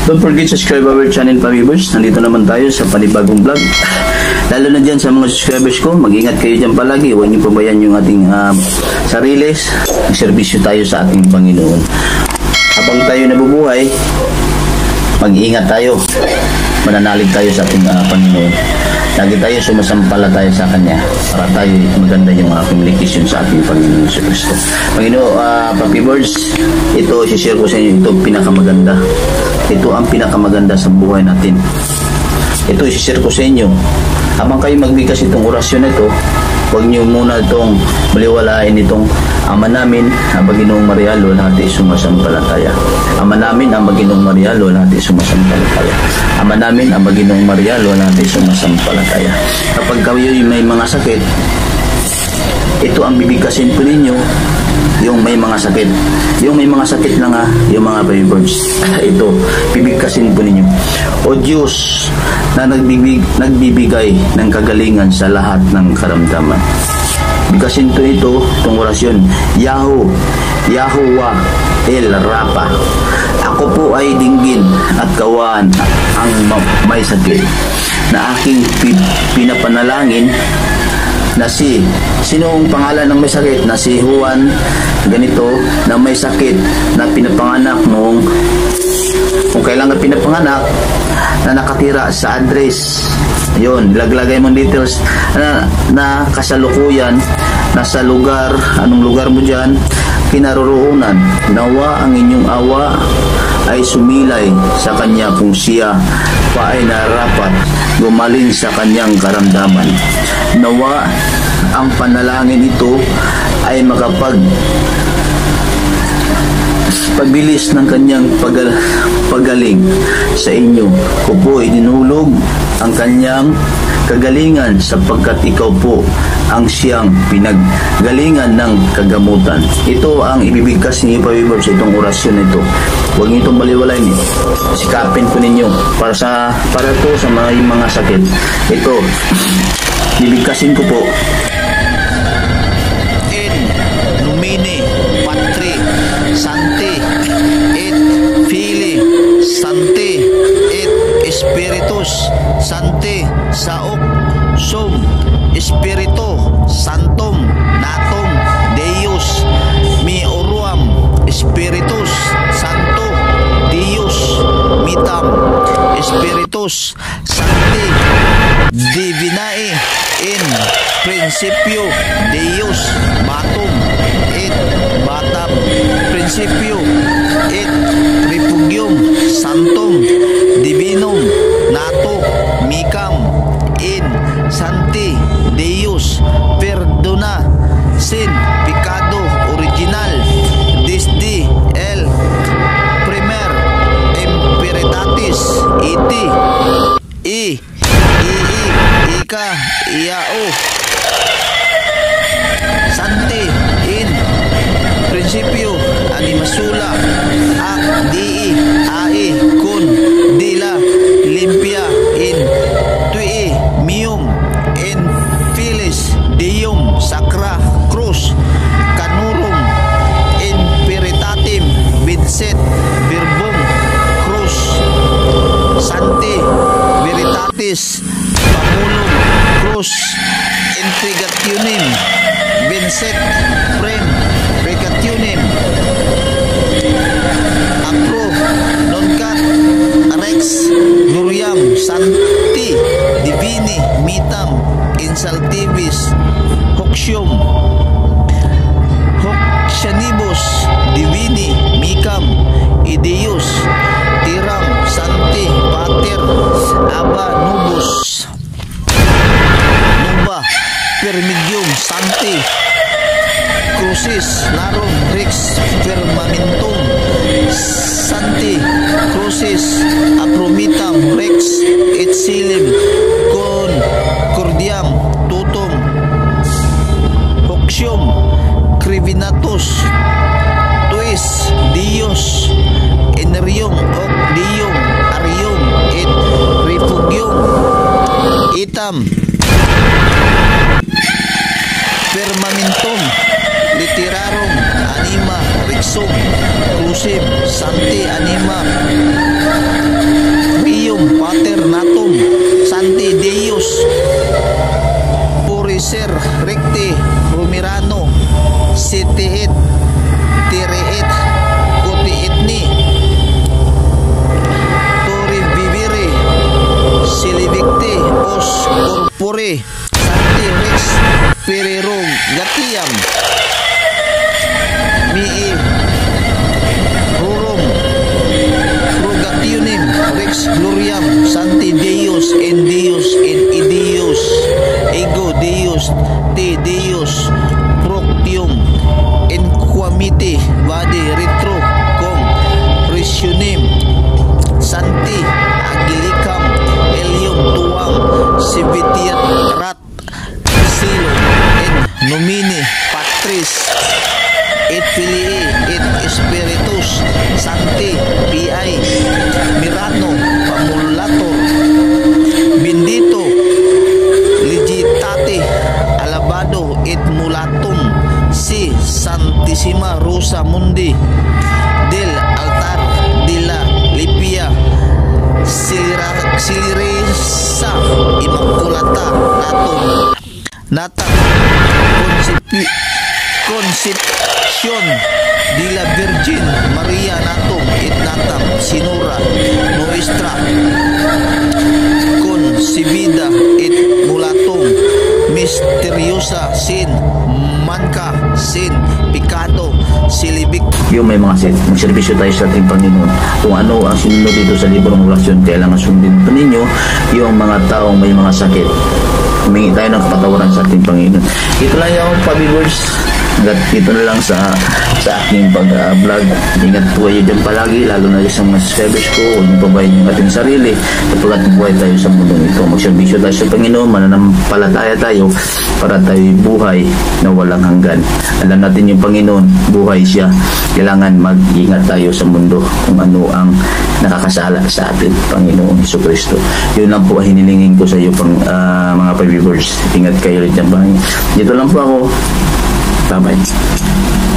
Don't forget to subscribe our channel, Pamibers. Nandito naman tayo sa panibagong vlog. Lalo na dyan sa mga subscribers ko, mag-ingat kayo dyan palagi. Huwag niyo pabayaan yung ating sariles. Magserbisyo tayo sa ating Panginoon. Habang tayo nabubuhay, mag-ingat tayo. Mananalig tayo sa ating Panginoon. Lagi tayo sumasampalataya sa Kanya para tayo maganda yung aking lekisyon sa ating Panginoon sa Kristo. Panginoon, Pamibers, ito i-share ko sa inyo. Ito pinakamaganda. Ito ang pinakamaganda sa buhay natin. Ito i-share ko sa inyo. Habang kayo magbigkas itong orasyon na ito, huwag niyo muna itong baliwalain itong Ama namin, ang Panginoong Marialo, lahat ay sumasampalataya. Ama namin, ang Panginoong Marialo, lahat ay sumasampalataya. Ama namin, ang Panginoong Marialo, lahat ay sumasampalataya. Kapag kayo may mga sakit, ito ang bibigkasin po ninyo, yung may mga sakit. Yung may mga sakit lang yung mga Pamibers. Ito, bibigkasin po ninyo. O Diyos na nagbibigay ng kagalingan sa lahat ng karamdaman. Bigkasin po ito, itong orasyon. Yahuwah El Rafa. Ako po ay dinggin at kawaan ang may sakit na aking pinapanalangin na sino ang pangalan ng may sakit? Na si Juan ganito na may sakit na pinapanganak noong kung kailan ka pinapanganak na nakatira sa address. Yun, laglagay mong details na kasalukuyan nasa lugar, anong lugar mo dyan, kinaroroonan. Nawa ang inyong awa ay sumilay sa kanya kung siya pa ay narapat gumaling sa kanyang karamdaman. Nawa ang panalangin ito ay pagbilis ng kanyang pagaling sa inyo. Ko po idinulog ang kanyang kagalingan sapagkat ikaw po ang siyang pinaggalingan ng kagamutan. Ito ang ibibigkas ni Pamibers, itong orasyon nito. Huwag niyo itong baliwalain. Sikapin po ninyo para to sa mga sakit. Ito, ibibigkasin ko po. In nomine Patri Sancti et Filii Sancti et Spiritus Sancti saok sum Spiritu Sanctum natum Deus mi oruam Spiritus Sancto Deus mitam Spiritus Sancti divinae in principio Deus batum et batam principio et refugium sanctum divinum nato micam in Sancti Deus perdona sin pecado original desde el primer imperitatis iti ika iao Sancti in principio animasula ak dii ae kun dila limpia in tui mium in filis deum sacra cruz canurum in peritatim vincet verbum cruz Sancti veritatis pamulum cruz intrigationem vincet prem precationem apro noncat rex gloriam Sancti divini mitam insaltivis hoxium hoxianibus divini micam ideus tiram Sancti pater aba nubus nuba permidium Sancti crucis larum rex firmamentum Sancti crucis apromitam rex et silim con cordiam tutum hoxium crivinatus tuis Dios enerium hoc dium arium et refugium itam firmamentum literarum anima rexum crucem sancti anima rium pater natum sancti Deus puriser recte rumirano sitiit tiriit kuti etni tori vivere silivicte os corpore sancti rex pererum gatiam mii rurum rogationem rex gloriam sancti Deus en ideus ego Deus te Deus proctium en quamite vade retro com presionem sancti angelicam elium tuam sivitiat rat silo en nomine patris et filii et spiritus sancti pi mirano pamulator bendito legitate alabado et mulatum si santissima rosa mundi del altar de la lipia siliresa immaculata natum nata Concepción de la Virgin María natum et natam sinura nuestra concebida et mulatum misteriosa sin manca sin pecado silibik. Yung may mga magserbisyo tayo sa ating Panginoon. Kung ano ang sinunod dito sa librong relasyon, kailangan sundin po ninyo yung mga taong may mga sakit. Humingi tayo ng kapatawaran sa ating Panginoon. Ito lang yung pa-viewers. Hanggat dito na lang sa aking pag-vlog. Ingat po kayo dyan palagi, lalo na sa mga subscribers ko. Huwag niyo pabayin yung ating sarili. Kapag buhay tayo sa mundong ito, magserbisyo tayo sa Panginoon, mananampalataya tayo para tayo buhay na walang hanggan. Alam natin yung Panginoon, buhay siya. Kailangan mag-ingat tayo sa mundo kung ano ang nakakasala sa ating Panginoon Jesucristo. Yun lang po ang hinilingin ko sa iyo mga pa-viewers. Ingat kayo rin dyan. Dito lang po ako. Bye-bye.